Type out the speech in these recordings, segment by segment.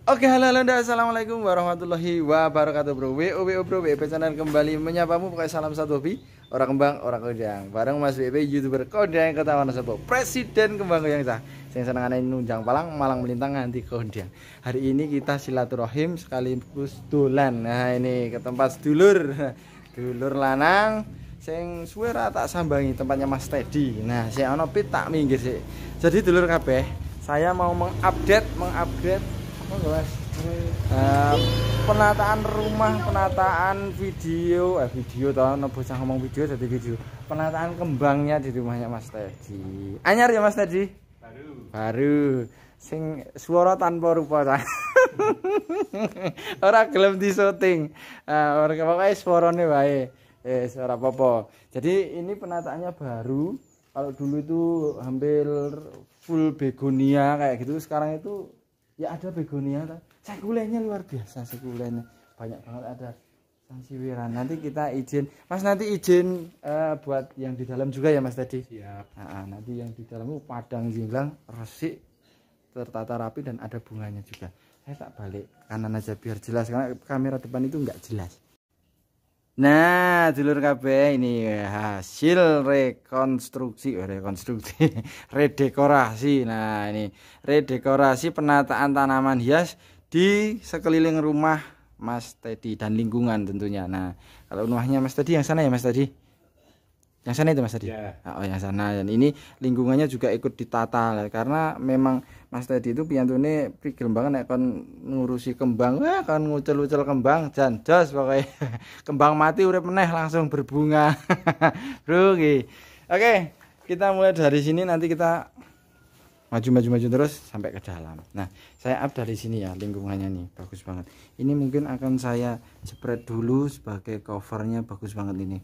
Oke, halo assalamualaikum warahmatullahi wabarakatuh bro. Bro, WP channel kembali menyapamu. Pakai salam satu hobi, orang kembang, orang kodang. Bareng Mas WP, youtuber kodang kota Wonosobo, presiden kembang yang sah. Saya senang nunjang palang, malang melintang nganti kodang. Hari ini kita silaturahim sekaligus dolan. Nah ini ke tempat sedulur, dulur lanang. Sing suwe ra tak sambangi tempatnya Mas Teddy. Nah, saya ono pit tak minggir sih. Jadi dulur kabeh, saya mau mengupdate Mas. Penataan rumah, penataan video toh, bocah ngomong video jadi video. Penataan kembangnya di rumahnya Mas Teddy. Anyar ya Mas Teddy? Baru. Sing suara tanpa rupa. Ora gelem di syuting. Ora pokoke suarane wae. Suara apa-apa. Jadi ini penataannya baru. Kalau dulu itu hampir full begonia kayak gitu, sekarang itu ya ada begonia, sekulennya luar biasa, sekulennya banyak banget, ada sansiwiran. Nanti kita izin, Mas nanti izin buat yang di dalam juga ya Mas tadi. Siap. Nah, nanti yang di dalam itu padang jinglang, resik, tertata rapi dan ada bunganya juga. Saya tak balik kanan aja biar jelas karena kamera depan itu enggak jelas. Nah, dulur kabeh ini hasil rekonstruksi, redekorasi. Nah, ini redekorasi penataan tanaman hias di sekeliling rumah Mas Teddy dan lingkungan tentunya. Nah, kalau rumahnya Mas Teddy yang sana ya Mas Teddy? Yang sana itu Mas Teddy? Ya. Oh, yang sana. Dan ini lingkungannya juga ikut ditata karena memang Mas Teddy itu piyantune pikir banget nek kon ngurusi kembang, kan ngucel-ucel kembang jan jos pokoknya. Kembang mati urip meneh langsung berbunga. Bro, Oke, kita mulai dari sini, nanti kita maju terus sampai ke dalam. Nah, saya up dari sini ya, lingkungannya nih bagus banget. Ini mungkin akan saya spread dulu sebagai covernya, bagus banget ini.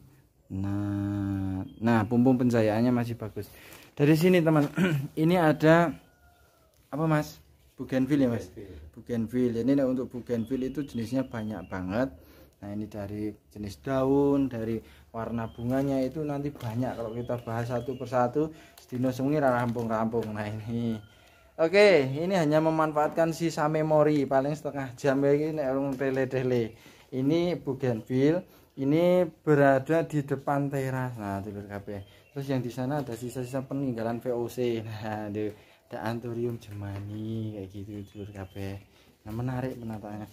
Nah, pumpung pencahayaannya masih bagus. Dari sini teman, ini ada apa Mas? Bougainville ya Mas? Bougainville. Ini untuk bougainville itu jenisnya banyak banget. Nah, ini dari jenis daun, dari warna bunganya itu nanti banyak kalau kita bahas satu persatu. Sedino semungi rampung-rampung. Nah, ini. Oke, ini hanya memanfaatkan sisa memori paling setengah jam ini nek tele-tele. Ini bougainville. Ini berada di depan teras. Nah, dulur kabeh. Terus yang di sana ada sisa-sisa peninggalan VOC. Nah, ada anthurium jemani kayak gitu dulur kabeh. Nah, menarik penataannya.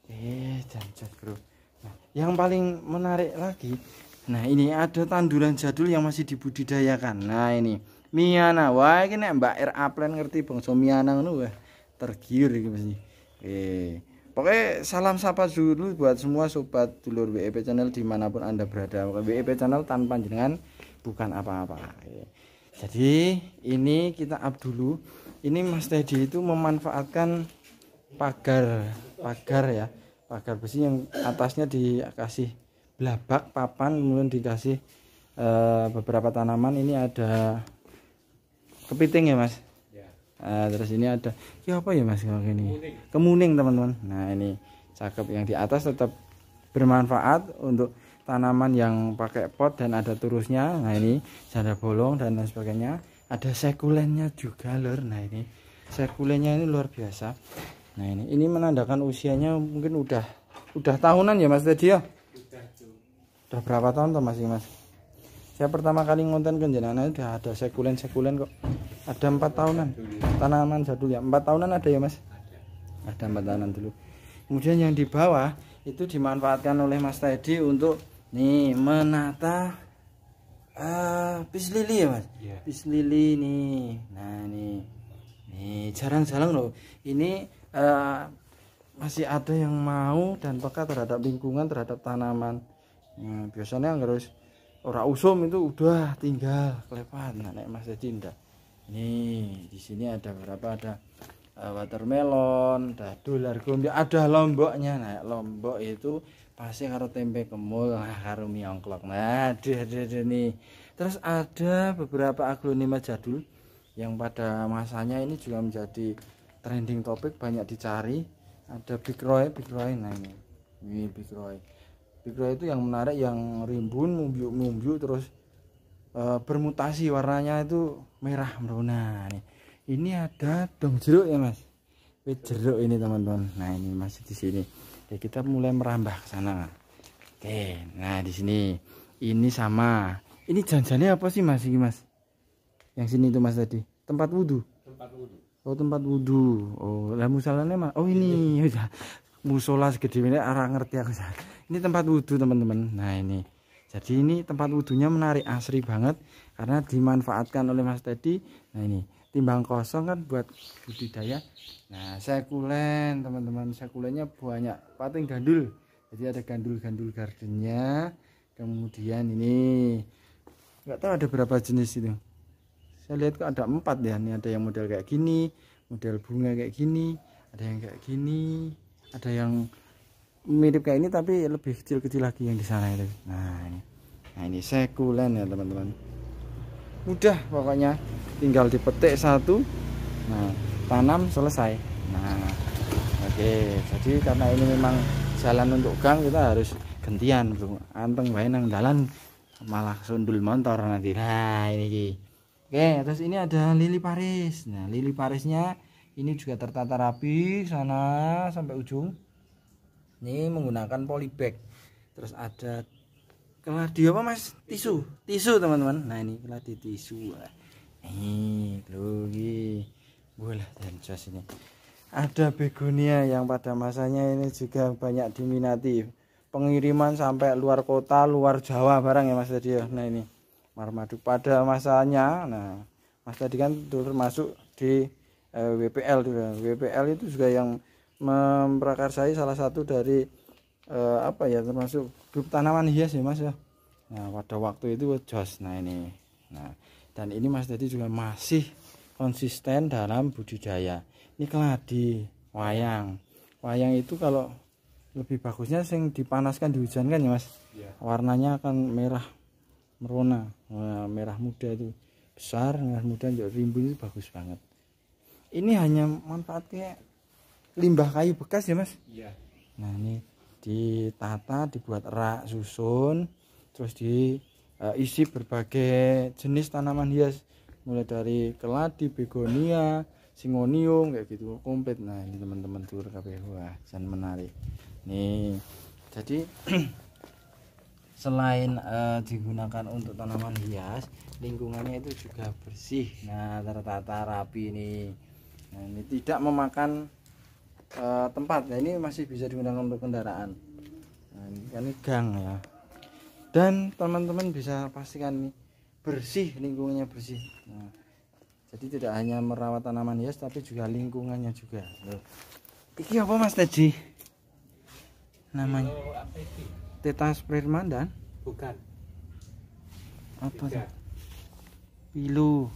Janjat bro. Nah, yang paling menarik lagi, nah ini ada tanduran jadul yang masih dibudidayakan. Nah, ini Miana. Wah, ini nek Mbak R Aplen ngerti bangsa Miana ngono wah. Tergiur iki mesti. Pokoknya salam sapa dulu buat semua sobat dulur WP channel dimanapun Anda berada. WP channel tanpa jenengan bukan apa-apa. Jadi ini kita up dulu. Ini Mas Teddy itu memanfaatkan pagar ya, pagar besi yang atasnya dikasih blabak papan, kemudian dikasih beberapa tanaman. Ini ada kepiting ya Mas. Terus ini ada ya apa ya Mas ini kemuning teman-teman. Nah, ini cakep, yang di atas tetap bermanfaat untuk tanaman yang pakai pot dan ada turusnya. Nah, ini janda bolong dan lain sebagainya. Ada sekulennya juga lur. Nah, ini sekulennya ini luar biasa. Nah, ini menandakan usianya mungkin udah tahunan ya Mas tadi ya. Udah berapa tahun tuh masih Mas? Saya pertama kali ngonten ke jenengan udah ada sekulen kok. Ada 4 tahunan. Tanaman jadul ya. 4 tahunan ada ya Mas? Ada 4 tahunan dulu. Kemudian yang di bawah itu dimanfaatkan oleh Mas Teddy untuk nih menata pis lili ya Mas? Yeah. Pis lili nih. Nah, nih jarang-jarang loh. Ini masih ada yang mau dan peka terhadap lingkungan, terhadap tanaman. Nah, biasanya harus ora usum itu udah tinggal kelepan. Nah, nek Mas Teddy ndak. Nih, di sini ada berapa, ada watermelon, ada dolargum, ada lomboknya. Nah, lombok itu pasti karo tempe kemul, karo miongklok. Nah, ada nih. Terus ada beberapa aglonema jadul yang pada masanya ini juga menjadi trending topik, banyak dicari. Ada Big Roy. Nah, ini Big Roy itu yang menarik, yang rimbun, mumbiuk terus bermutasi warnanya itu merah merona nih. Ini ada dong jeruk ya Mas. wit jeruk ini teman-teman. Nah ini masih di sini. Oke, kita mulai merambah ke sana. Oke, nah di sini ini sama. Ini janjiannya apa sih mas? Ini mas? Yang sini itu mas tadi tempat wudhu. Tempat wudhu. Oh tempat wudhu. Oh lah musolanya mas. Oh ini udah musola segede ini arah ngerti aku. Ini tempat wudhu teman-teman. Nah ini. Jadi ini tempat wudhunya menarik, asri banget karena dimanfaatkan oleh mas tadi. Nah ini timbang kosong kan buat budidaya. Nah sekulen teman-teman, sekulennya banyak pating gandul. Jadi ada gandul-gandul gardennya. Kemudian ini nggak tahu ada berapa jenis itu. Saya lihat kok ada 4 ya. Ini ada yang model kayak gini, model bunga kayak gini, ada yang kayak gini, ada yang mirip kayak ini tapi lebih kecil-kecil lagi yang di sana itu. Nah ini sekulen ya teman-teman. Mudah pokoknya, tinggal dipetik satu. Nah tanam selesai. Nah oke, jadi karena ini memang jalan untuk gang, kita harus gantian bro. Anteng bae nang dalan malah sundul motor nanti. Nah ini. Oke, terus ini ada lili Paris. Nah lili Parisnya ini juga tertata rapi sana sampai ujung. Ini menggunakan polybag. Terus ada keladi apa mas? Tisu teman-teman. Nah ini keladi tisu. Nih logi boleh dan jos ini. Ada begonia yang pada masanya ini juga banyak diminati. Pengiriman sampai luar kota, luar Jawa barang ya mas tadi ya. Nah ini marmaduk pada masanya. Nah mas tadi kan termasuk di WPL juga. WPL itu juga yang memprakarsai salah satu dari apa ya, termasuk grup tanaman hias ya mas ya. Nah pada waktu itu jos. Nah ini, nah dan ini mas tadi juga masih konsisten dalam budidaya. Ini keladi wayang. Wayang itu kalau lebih bagusnya sing dipanaskan, dihujankan ya mas ya. Warnanya akan merah merona. Nah, merah muda itu besar, merah muda juga rimbun itu bagus banget. Ini hanya manfaatnya limbah kayu bekas ya mas. Iya. Nah ini ditata, dibuat rak susun, terus diisi berbagai jenis tanaman hias, mulai dari keladi, begonia, singonium kayak gitu komplit. Nah ini teman-teman tur kabeh, wah jan menarik nih. Jadi selain digunakan untuk tanaman hias, lingkungannya itu juga bersih. Nah tertata rapi nih. Nah ini tidak memakan tempat. Nah ini masih bisa digunakan untuk kendaraan. Nah ini gang ya. Dan teman-teman bisa pastikan nih bersih, lingkungannya bersih. Nah, jadi tidak hanya merawat tanaman hias tapi juga lingkungannya juga. Loh. Iki apa mas tadi? Namanya Tetrasperma dan bukan apa sih? Pilu.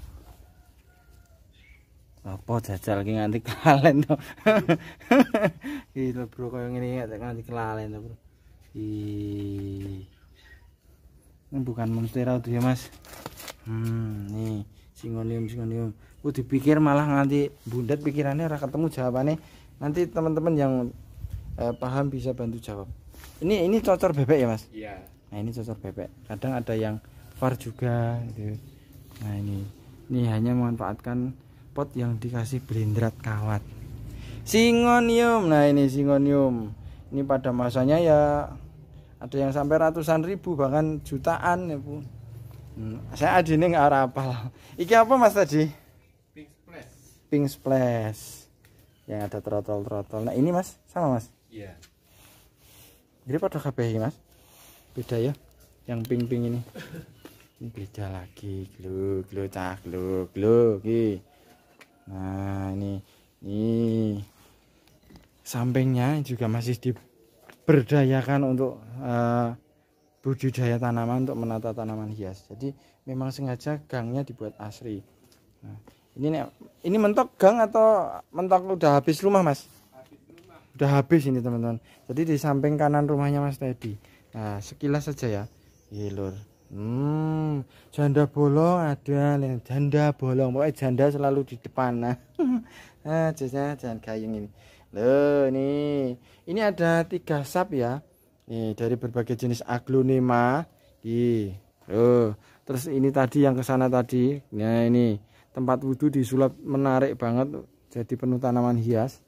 Apa jajal ki nganti kelalen to. Iki bro koyo ngene nganti kelalen to, Bro. Ini bukan monstera tuh ya, Mas. Nih, singonium. Dipikir malah nganti bundet pikirannya ora ketemu jawabannya. Nanti teman-teman yang paham bisa bantu jawab. Ini cocor bebek ya, Mas? Iya. Nah, ini cocor bebek. Kadang ada yang var juga gitu. Nah, ini hanya memanfaatkan pot yang dikasih blendrat kawat singonium. Nah ini singonium, ini pada masanya ya ada yang sampai ratusan ribu bahkan jutaan ya Bu. Saya adine nggak hafal. Iki apa mas tadi? Pink splash yang ada trotol. Nah ini mas sama mas? Iya. Jadi pada kabeh mas beda ya, yang pink ini. Ini beda lagi, glow cah glow ki. Nah ini sampingnya juga masih diberdayakan untuk budidaya tanaman, untuk menata tanaman hias. Jadi memang sengaja gangnya dibuat asri. Nah, ini mentok gang atau mentok udah habis rumah mas? Udah habis ini teman-teman. Jadi di samping kanan rumahnya mas tadi. Nah sekilas saja ya, lur. Janda bolong ada, janda bolong, pokoknya janda selalu di depan. Nah, jangan gayeng ini. Loh, ini ada 3 sap ya. Nih dari berbagai jenis aglonema. Loh, terus ini tadi yang ke sana tadi. Nah, ini tempat wudhu disulap menarik banget, jadi penuh tanaman hias.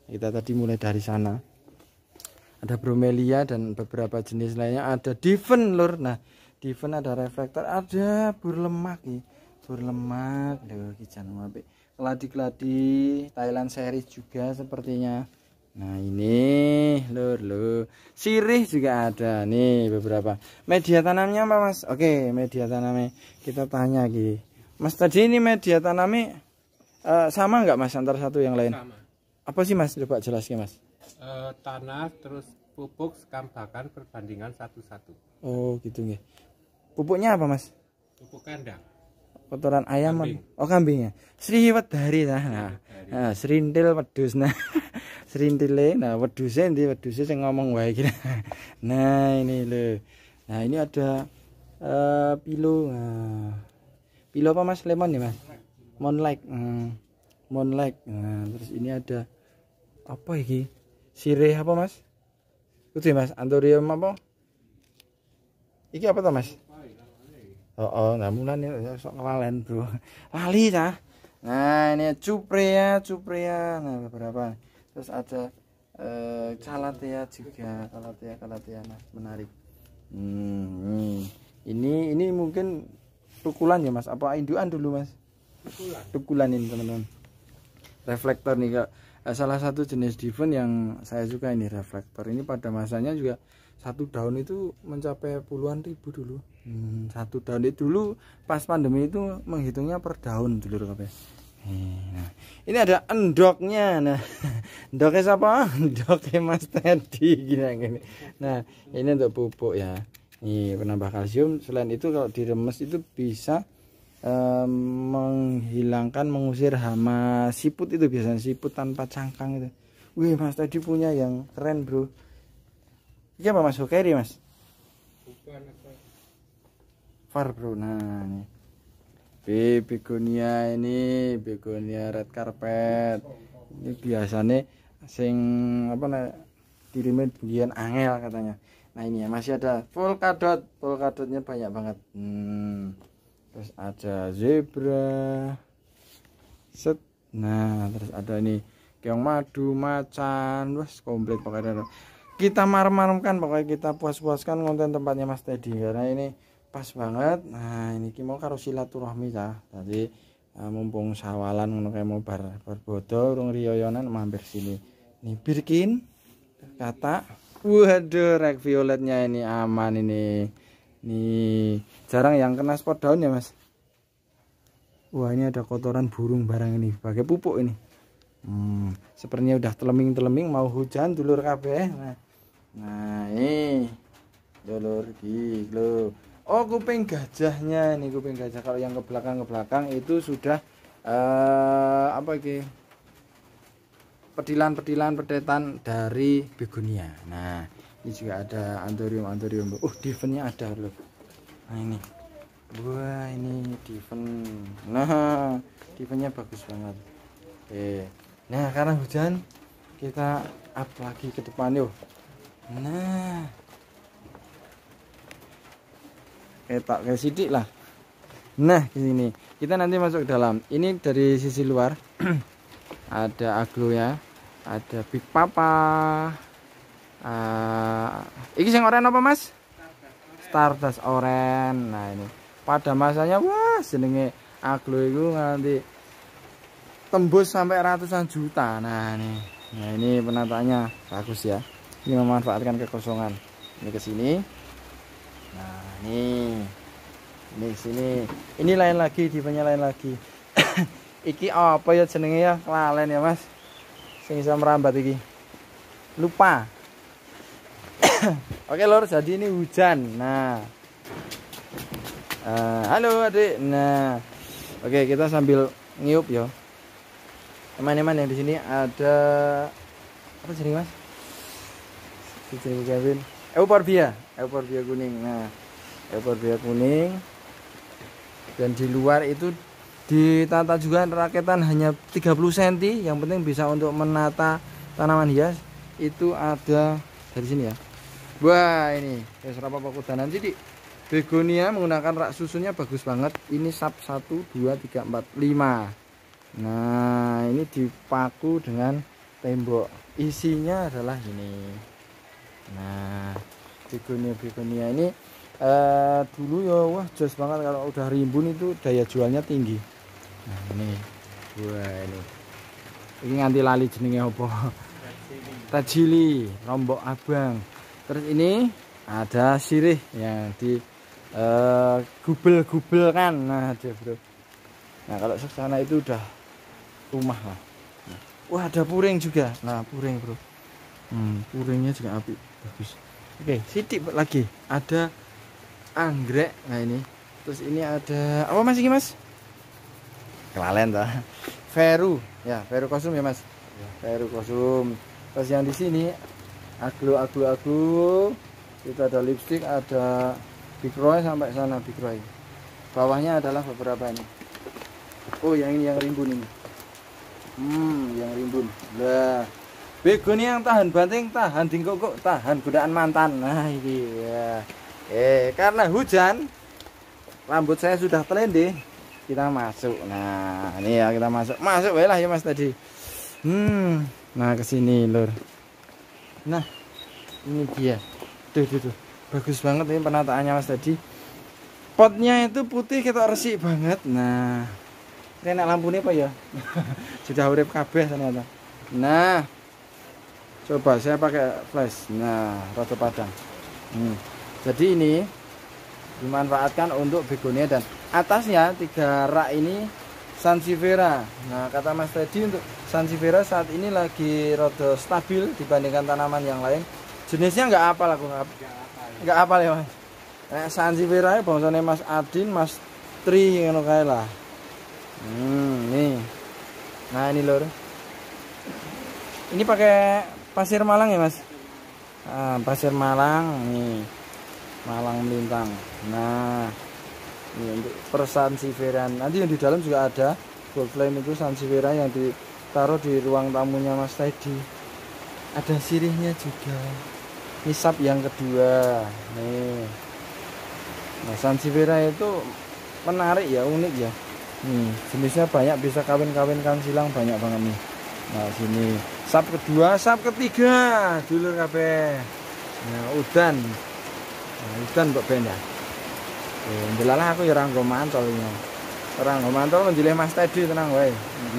Kita tadi mulai dari sana. Ada bromelia dan beberapa jenis lainnya. Ada diven lur. Nah, diven ada reflektor, ada burlemak nih. Burlemak lho iki jan apik. Keladi-keladi Thailand series juga sepertinya. Nah, ini lur. Sirih juga ada nih beberapa. Media tanamnya apa, Mas? Oke, media tanamnya kita tanya lagi. Mas, tadi ini media tanamnya sama nggak, Mas, antara satu yang lain? Sama. Apa sih, Mas? Coba jelaskan, Mas. Tanah terus pupuk sekambakan perbandingan 1:1. Oh, gitu nggih. Pupuknya apa, Mas? Pupuk kandang. Kotoran ayam. Kambing. Oh, kambingnya. Sriwedari nah. Nah, serintil wedhus nah. Serintile. Nah, wedhuse ndi? Wedhuse sing ngomong wae iki. Nah, ini lho. Nah, ini ada pilo. Nah. Pilo apa, Mas? Lemon ya, Mas? Moonlight. Moonlight. Nah, terus ini ada apa iki? Sirih apa, Mas? Itu ya, Mas, anthurium apa? Iki apa tuh, Mas? Oh, nah mulane sok kelalen, Bro. Lali cah. Nah, ini cuprea. Nah, beberapa. Terus ada calathea juga, calathea. Nah, menarik. Ini mungkin tukulan ya, Mas? Apa indukan dulu, Mas? Tukulan ini, teman-teman. Reflektor nih, Kak. Salah satu jenis diven yang saya suka ini reflektor. Ini pada masanya juga satu daun itu mencapai puluhan ribu dulu. Satu daun itu dulu pas pandemi itu menghitungnya per daun dulu, kabeh. Nah, ini ada endoknya. Nah, endoknya siapa? Endoknya Mas Teddy gini. Nah, ini untuk pupuk ya. Nih, penambah kalsium. Selain itu kalau diremes itu bisa menghilangkan, mengusir hama siput itu, biasanya siput tanpa cangkang itu. Wih, Mas tadi punya yang keren, Bro. Ini apa, Mas? Hokeri, Mas? Bukan apa. Far, Bro. Nah, ini begonia red carpet. Ini biasanya sing apa nih, dirimin bagian angel katanya. Nah, ini ya masih ada polkadotnya banyak banget. Terus ada zebra set. Nah, terus ada ini keong madu, macan, wes komplit pokoknya. Kita marem-maremkan, pokoknya kita puas-puaskan konten tempatnya Mas Teddy karena ini pas banget. Nah, ini mau karo silaturahmi cah. Tadi mumpung sawalan ngono kayak mau bar bodo urung riyoyonan mampir sini. Ini Birkin kata. Waduh, rek violetnya ini aman ini. Nih, jarang yang kena spot daun ya, Mas. Wah, ini ada kotoran burung barang ini, pakai pupuk ini. Sepertinya udah teleming mau hujan dulur kabeh. Nah, ini dulur iki lho. Oh, kuping gajahnya ini, kuping gajah. Kalau yang ke belakang itu sudah apa iki? Pedilan pedetan dari begonia. Nah, ini juga ada anthurium. Divennya ada loh. Nah, ini. Wah, ini diven. Nah, divennya bagus banget. Nah, karena hujan kita up lagi ke depan yuk. Nah, tak kayak sidik lah. Nah, ke sini. Kita nanti masuk ke dalam. Ini dari sisi luar. Ada agloya, ada Big Papa. Iki sing oren apa, Mas? Stardust oren. Nah, ini pada masanya wah jenenge aglo itu nanti tembus sampai ratusan juta. Nah, ini penataannya bagus ya. Ini memanfaatkan kekosongan. Ini ke sini. Nah, ini sini. Ini lain lagi, tipenya lain lagi. Iki apa ya jenenge ya? Lalen ya, Mas. Sing bisa merambat iki. Lupa. Oke lor, jadi ini hujan. Nah, halo adik. Nah, oke kita sambil ngiup ya. Teman-teman yang di sini ada apa jenis, Mas? Jenis Kevin. Euphorbia kuning. Nah, Euphorbia kuning. Dan di luar itu ditata juga raketan hanya 30 cm. Yang penting bisa untuk menata tanaman hias. Itu ada dari sini ya. Wah, ini serapa pakudanan jadi begonia menggunakan rak susunnya bagus banget. Ini sap 1 2 3 4 5. Nah, ini dipaku dengan tembok. Isinya adalah ini. Nah, begonia ini dulu ya wah jos banget, kalau udah rimbun itu daya jualnya tinggi. Nah ini, wah ini nganti lali jenenge apa? Tajili, rombok abang. Terus ini ada sirih yang di gubel-gubel kan. Nah ada bro. Nah kalau sana itu udah rumah lah. Nah, wah ada puring juga. Nah puring bro. Puringnya juga api, bagus. Oke, sidik lagi. Ada anggrek. Nah ini. Terus ini ada apa mas ini mas? Kelalen dah. Veru, ya Veru kosum ya mas. Ya. Veru kosum. Terus yang di sini aglo. Itu ada lipstick, ada Big Roy sampai sana Big Roy. Bawahnya adalah beberapa ini. Oh yang ini yang rimbun ini. Yang rimbun. Lah, begonia yang tahan banting, tahan dingkok, tahan godaan mantan. Nah ini ya. Karena hujan, rambut saya sudah telendeh. Kita masuk. Nah ini ya kita masuk lah ya mas tadi. Nah kesini lur. Nah ini dia. Tuh. Bagus banget ini penataannya mas tadi. Potnya itu putih kita resik banget. Nah enak lampunya apa ya? Sudah urip kabeh ternyata. Nah coba saya pakai flash. Nah rada padang. Jadi ini dimanfaatkan untuk begonia dan atasnya 3 rak ini Sansevieria. Nah kata mas tadi untuk Sansevieria saat ini lagi rada stabil dibandingkan tanaman yang lain. Jenisnya nggak apal aku nggak apal ya mas. Nah, Sansevieria bangsane Mas Adin, Mas Tri ngono kae lah. Nih. Nah ini lur. Ini pakai pasir Malang ya mas. Pasir Malang nih. Malang melintang. Nah ini untuk per Sansevieria. Nanti yang di dalam juga ada gold flame itu Sansevieria yang ditaruh di ruang tamunya mas tadi. Ada sirihnya juga. Nisab yang kedua nih. Nah Sansevieria itu menarik ya, unik ya. Jenisnya banyak, bisa kawin-kawinkan silang banyak banget nih. Nah sini sab kedua, sab ketiga dulur kabeh. Nah udan. Udan kok ben ya. Ndelalah aku ya ora nggo mantol ini. Ora nggo mantol menjilih Mas Teddy tenang wae.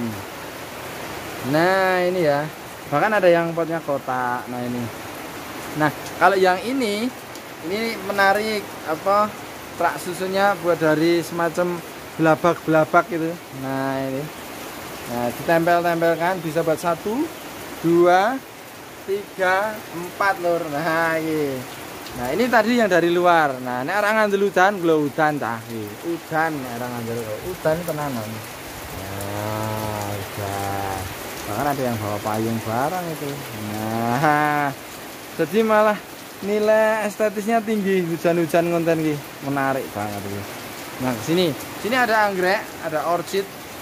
Nah, ini ya. Bahkan ada yang potnya kotak. Nah, ini. Nah, kalau yang ini menarik apa? Rak susunya buat dari semacam belabak-belabak gitu. Nah, ini. Nah, ditempel-tempelkan bisa buat 1 2 3 4 lur. Nah, ini. Nah ini tadi yang dari luar. Nah ini orang ngandel udan, glow udan tah. Udan, orang ngandel udan tenanan. Nah udan. Bahkan ada yang bawa payung barang itu. Nah jadi malah nilai estetisnya tinggi. Hujan-hujan konten ki menarik banget itu. Nah sini ada anggrek, ada orchid.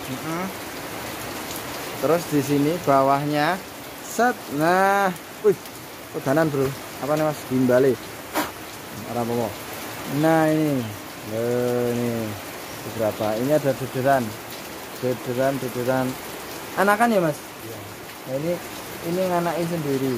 Terus di sini bawahnya set. Nah, wih, udanan bro. Apa nih mas? Gimbale. Apa? Nah ini beberapa. Ini ada dederan anakan ya mas. Nah, ini nganakin sendiri.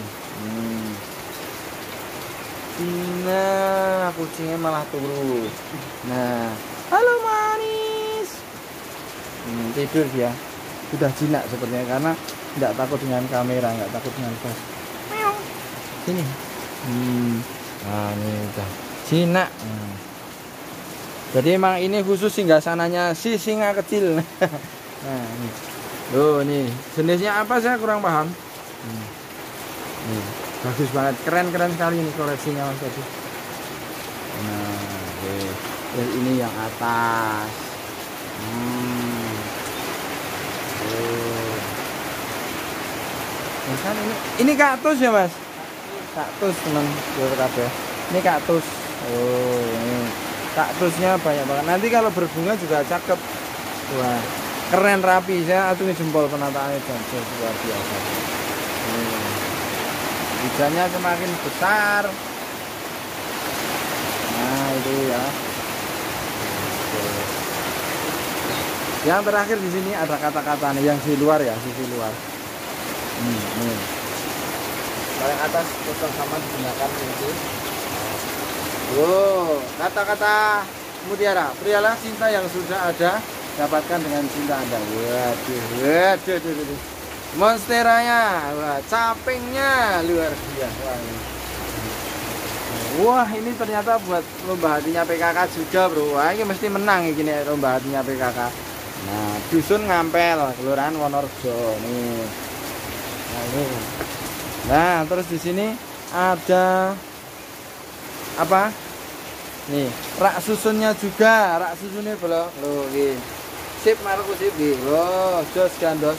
Nah kucingnya malah turun. Nah halo manis. Tidur dia. Sudah jinak sepertinya karena tidak takut dengan kamera, nggak takut dengan flash. Sini. Nah ini udah jinak. Jadi emang ini khusus singgah sananya si singa kecil. Nah ini loh, nih jenisnya apa saya kurang paham. Nih bagus banget, keren sekali ini koleksinya mas tadi. Nah terus ini yang atas. Kan ini kaktus ya mas. Kaktus teman kabeh. Ini kaktus. Oh, ini kaktusnya banyak banget. Nanti kalau berbunga juga cakep. Wah, keren rapi. Saya acungi jempol penataannya dan luar biasa. Hujannya semakin besar. Nah, itu ya. Yang terakhir di sini ada kata-kata nih yang di luar ya, sisi luar. Nih. Paling atas kosong sama digunakan ini. Kata-kata mutiara, berilah cinta yang sudah ada, dapatkan dengan cinta Anda. Waduh. Monsteranya, wah, capingnya luar biasa. Wah, ini ternyata buat lomba hatinya PKK juga, bro. Wah, ini mesti menang ini lomba hatinya PKK. Nah, dusun Ngampel, Kelurahan Wonorejo nih. Nah, ini. Nah, terus di sini ada apa? Nih, rak susunnya juga, rak susunnya belum. Loh, iki. Sip marku sip iki. Loh, jos gandos.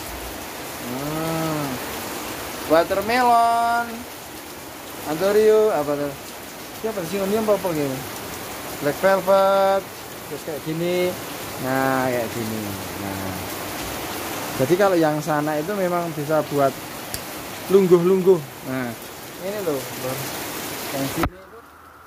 Watermelon. Antorio apa tuh? Siapa sih onion apa gini? Black velvet. Terus kayak gini. Nah, kayak gini. Nah. Jadi kalau yang sana itu memang bisa buat lungguh-lungguh. Nah, ini loh. Yang sini itu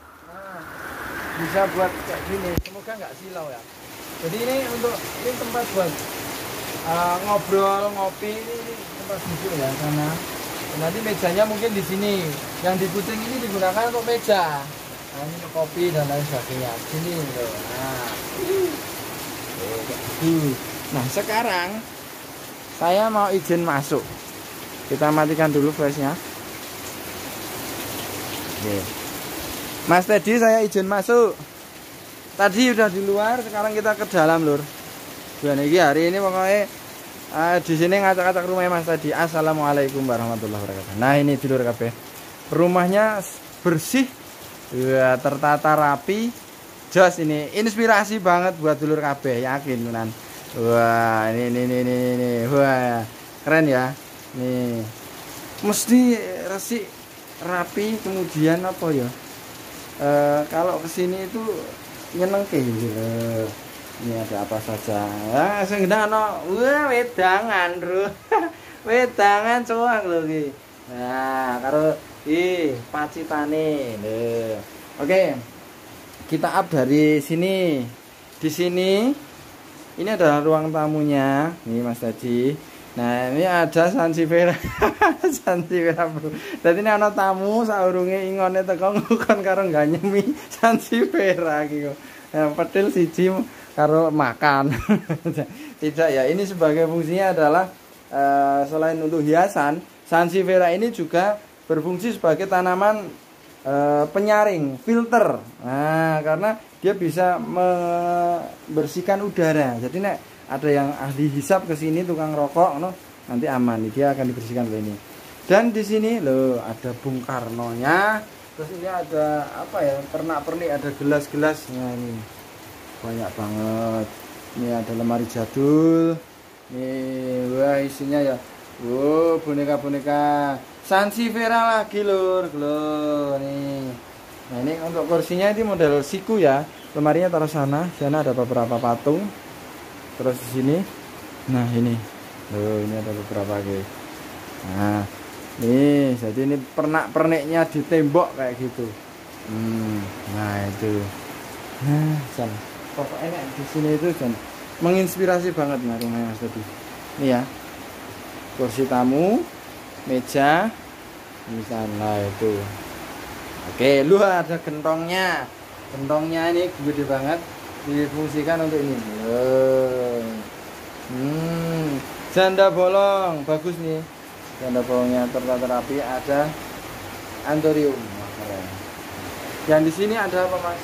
bisa buat kayak gini, semoga nggak silau ya. Jadi ini tempat buat ngobrol, ngopi, ini tempat duduk ya sana. Nanti mejanya mungkin di sini. Yang di kucing ini digunakan untuk meja. Nah, ini untuk kopi dan lain sebagainya. Sini loh. Nah, sekarang saya mau izin masuk. Kita matikan dulu flashnya. Mas Teddy, saya izin masuk. Tadi udah di luar, sekarang kita ke dalam, Lur. Dan ini hari ini pokoknya di sini ngacak-ngacak rumahnya Mas Teddy. Assalamualaikum warahmatullahi wabarakatuh. Nah, ini di luar kabeh. Rumahnya bersih, ya, tertata rapi. Jos ini inspirasi banget buat dulur kabeh, yakin tenan. Wah, ini. Wah, keren ya. Nih. Mesti resik, rapi, kemudian apa ya? Kalau kesini itu nyenengke gitu. Ini ada apa saja. Ah, sing ndano, wah wedangan, Bro. Wedangan cuang lho iki. Nah, karo pacitane. Lho. Oke. Kita up dari sini. Di sini ini adalah ruang tamunya. Nih Mas Tadi. Nah, ini ada Sansevieria. Sansevieria, Bro. Dadi ini ana tamu saurunge ingone teko ngukon karo ganyemi Sansevieria iki kok. Nah, petil siji karo makan. Tidak ya, ini sebagai fungsinya adalah selain untuk hiasan, Sansevieria ini juga berfungsi sebagai tanaman penyaring, filter. Nah, karena dia bisa membersihkan udara. Jadi nek ada yang ahli hisap ke sini, tukang rokok, no, nanti aman, dia akan dibersihkan oleh ini. Dan di sini loh ada Bung Karno-nya. Terus ini ada apa ya? Pernak-pernik, ada gelas-gelasnya ini. Banyak banget. Ini ada lemari jadul. Nih, wah isinya ya. Wow, boneka-boneka Sansevieria lagi, Lur. Nih. Nah, ini untuk kursinya ini model siku ya. Lemarinya taruh sana. Sana ada beberapa patung. Terus di sini, nah ini, ini ada beberapa guys. Nah, nih, jadi ini pernak-perniknya di tembok kayak gitu. Nah itu, nah, pokoknya di sini itu menginspirasi banget nah rumahnya Mas Teddy. Ini ya, kursi tamu, meja, misalnya itu. Oke, lu ada gentongnya. Gentongnya ini gede banget. Difungsikan untuk ini. Janda bolong bagus nih. Janda bolongnya tertata rapi, ada antorium. Yang di sini ada apa, Mas?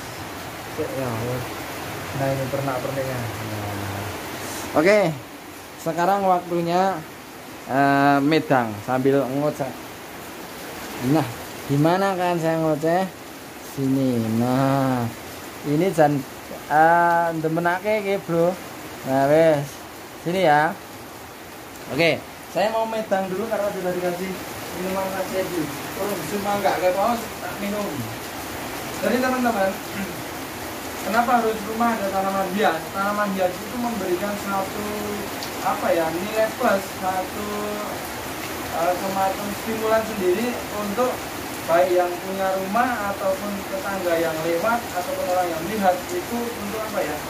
Nah, ini pernak-perniknya. Nah. Oke. Sekarang waktunya medang sambil ngoceh. Nah, gimana kan saya ngoceh? Sini. Nah, ini demenake iki, Bro. Nah, wes. Sini ya. Oke, saya mau medang dulu karena sudah dikasih minuman khasnya itu. Cuma enggak kayak mau tak minum. Jadi teman-teman, kenapa harus rumah ada tanaman hias? Tanaman hias itu memberikan satu nilai plus, satu semacam stimulan sendiri untuk baik yang punya rumah ataupun tetangga yang lewat ataupun orang yang melihat itu untuk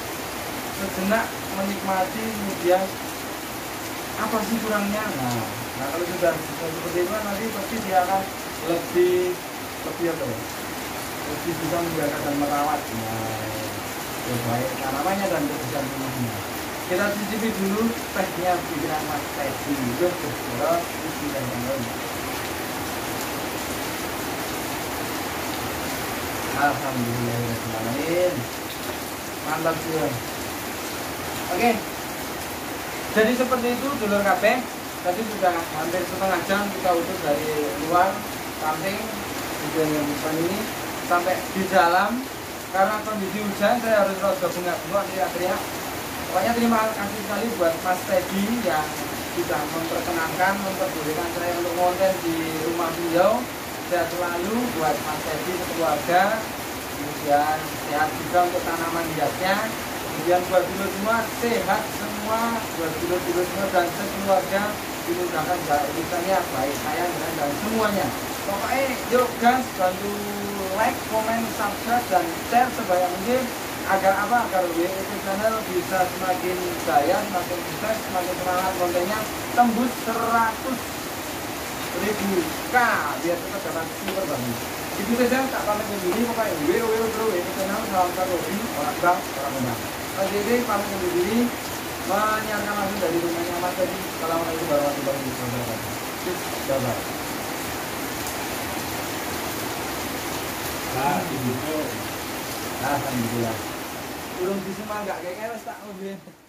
sejenak menikmati, kemudian apa sih kurangnya. Nah, Nah kalau sudah seperti itu kan nanti pasti dia akan lebih apa ya? Lebih bisa menjaga dan merawat baik tanamannya dan kebersihan rumahnya. Kita cicipi dulu tehnya bikinan Mas Teddy. Yuk, bismillahirrahmanirrahim. Alhamdulillahirrahmanirrahim. Mantap juga. Oke. Jadi seperti itu dulur kabeh. Tadi sudah hampir setengah jam kita utus dari luar samping tujuan yang depan ini sampai di dalam. Karena kondisi hujan saya harus bunga-bunga teriak-teriak. Pokoknya terima kasih sekali buat Mas Teddy yang sudah memperkenankan, memperbolehkan saya untuk konten di rumah beliau. Sehat selalu buat Mas Teddy keluarga, kemudian sehat juga untuk tanaman hiasnya, kemudian buat dulur semua sehat semua, buat dulur semua dan sekeluarga dimudahkan urusannya baik saya dan semuanya. Pokoknya yuk guys, bantu like, komen, subscribe dan share sebanyak mungkin agar apa? Agar WET channel bisa semakin jaya, semakin sukses, semakin semangat kontennya tembus 100.000 K biar kita dapat super bagus. Itu saja tak pamit undur diri. Pokoknya WET channel salam satu hobi orang bang orang menang. Mas Dede pamit undur diri menyiarkan langsung dari rumahnya Mas Teddy. Assalamualaikum warahmatullahi wabarakatuh. Bye bye. Alhamdulillah. Urung bisa mah enggak kayak wis tak ngombe.